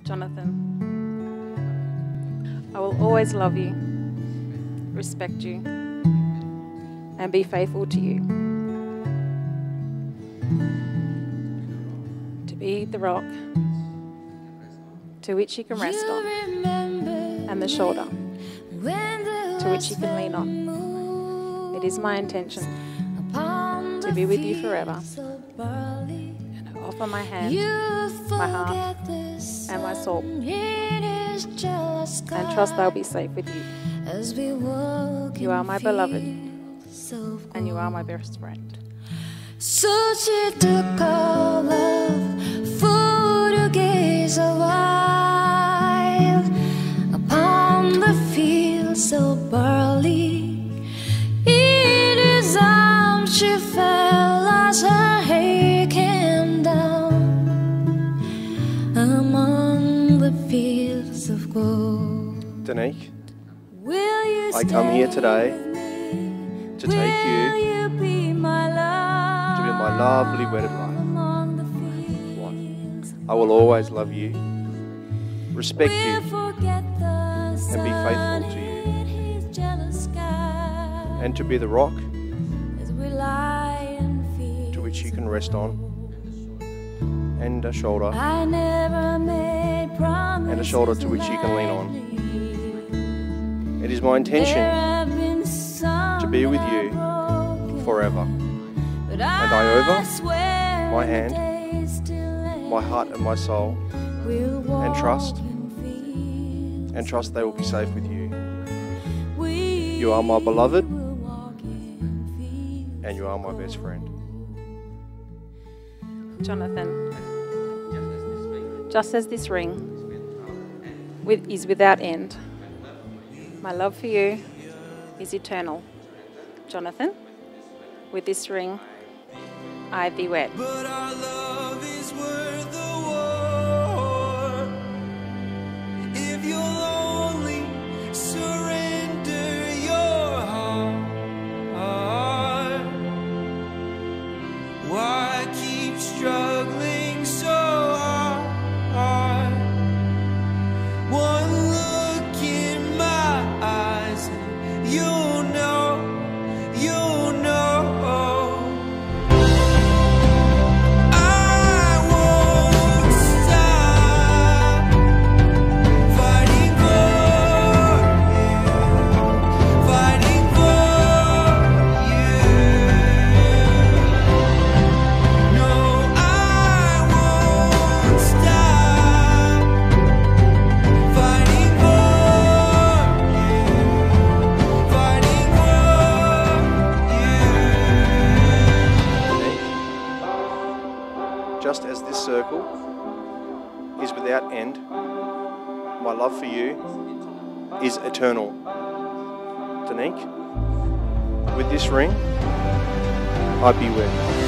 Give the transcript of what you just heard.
Jonathan, I will always love you, respect you, and be faithful to you. To be the rock to which you can rest on, and the shoulder to which you can lean on. It is my intention to be with you forever, and I offer my hand, my heart, and my soul, and trust I'll be safe with you. You are my beloved, and you are my best friend. So she took our love for to gaze a while upon the fields so barley. In his arms she fell as her hair came down among the fields of gold. Danique, I come here today to take you to be my lovely wedded wife. I will always love you, respect you, and be faithful to you, and to be the rock to which you can rest on, and a shoulder to which you can lean on. It is my intention to be with you forever, and I offer my hand, my heart and my soul, and trust they will be safe with you. You are my beloved, and you are my best friend. Jonathan, just as this ring is without end, my love for you is eternal. Jonathan, with this ring, I thee wed. But our love is worth the war if you'll only surrender your heart. Why keep struggling so hard? One look in my eyes and you'll know, you'll know. Just as this circle is without end, my love for you is eternal. Danique, with this ring, I be wed.